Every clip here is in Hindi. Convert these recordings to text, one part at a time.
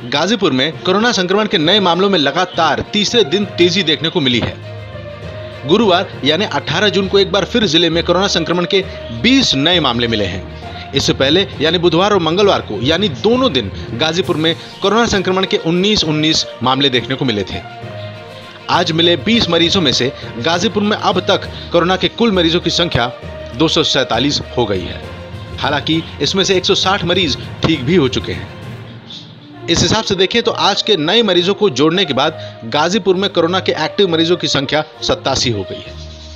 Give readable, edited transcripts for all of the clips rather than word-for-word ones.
गाजीपुर में कोरोना संक्रमण के नए मामलों में लगातार तीसरे दिन तेजी देखने को मिली है। गुरुवार यानी 18 जून को एक बार फिर जिले में कोरोना संक्रमण के 20 नए मामले मिले हैं। इससे पहले यानी बुधवार और मंगलवार को यानी दोनों दिन गाजीपुर में कोरोना संक्रमण के 19 मामले देखने को मिले थे। आज मिले 20 मरीजों में से गाजीपुर में अब तक कोरोना के कुल मरीजों की संख्या 247 हो गई है। हालांकि इसमें से 160 मरीज ठीक भी हो चुके हैं। इस हिसाब से देखें तो आज के नए मरीजों को जोड़ने के बाद गाजीपुर में कोरोना के एक्टिव मरीजों की संख्या 87 हो गई है।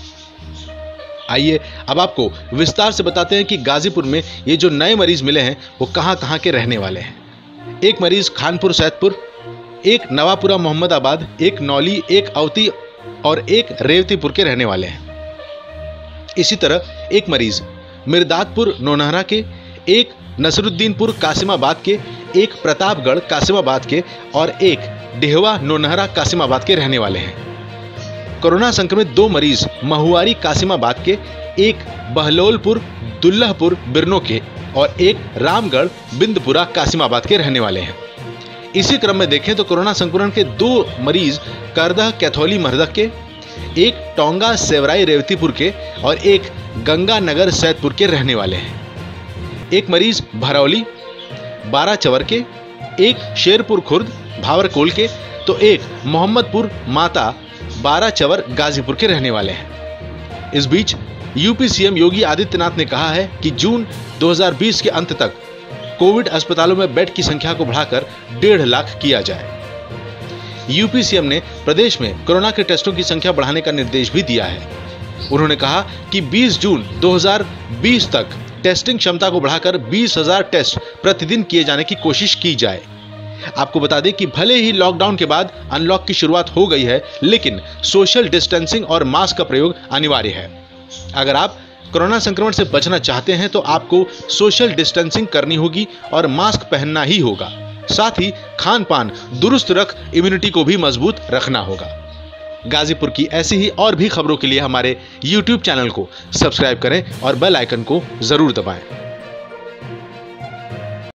आइए अब आपको विस्तार से बताते हैं कि गाजीपुर में ये जो नए मरीज मिले हैं वो कहां के रहने वाले हैं। एक मरीज खानपुर सैदपुर, एक नवापुरा मोहम्मदाबाद, एक नौली, एक अवती और एक रेवतीपुर के रहने वाले हैं। इसी तरह एक मरीज मिर्दातपुर नौनहरा के, एक नसरुद्दीनपुर कासिमाबाद के, एक प्रतापगढ़ कासिमाबाद के और एक डेहवा नौनहरा कासिमाबाद के रहने वाले हैं। कोरोना संक्रमित 2 मरीज महुआरी कासिमाबाद के, एक बहलोलपुर दुल्लहपुर बिरनो के और एक रामगढ़ बिंदपुरा कासिमाबाद के रहने वाले हैं। इसी क्रम में देखें तो कोरोना संक्रमण के 2 मरीज करदह कैथोली मरदक के, एक टोंगा सेवराई रेवतीपुर के और एक गंगानगर सैदपुर के रहने वाले हैं। एक मरीज भरौली बाराचवर के, एक शेरपुर खुर्द भावरकोल के तो एक मोहम्मदपुर माता बाराचवर गाजीपुर के रहने वाले हैं। इस बीच यूपी सीएम योगी आदित्यनाथ ने कहा है कि जून 2020 के अंत तक कोविड अस्पतालों में बेड की संख्या को बढ़ाकर 1.5 लाख किया जाए। यूपी सीएम ने प्रदेश में कोरोना के टेस्टों की संख्या बढ़ाने का निर्देश भी दिया है। उन्होंने कहा कि 20 जून 2020 तक टेस्टिंग क्षमता को बढ़ाकर 20,000 टेस्ट प्रतिदिन किए जाने की कोशिश की जाए। आपको बता दें कि भले ही लॉकडाउन के बाद अनलॉक की शुरुआत हो गई है, लेकिन सोशल डिस्टेंसिंग और मास्क का प्रयोग अनिवार्य है। अगर आप कोरोना संक्रमण से बचना चाहते हैं तो आपको सोशल डिस्टेंसिंग करनी होगी और मास्क पहनना ही होगा। साथ ही खान पान दुरुस्त रख इम्यूनिटी को भी मजबूत रखना होगा। गाजीपुर की ऐसी ही और भी खबरों के लिए हमारे YouTube चैनल को सब्सक्राइब करें और बेल आइकन को जरूर दबाएं।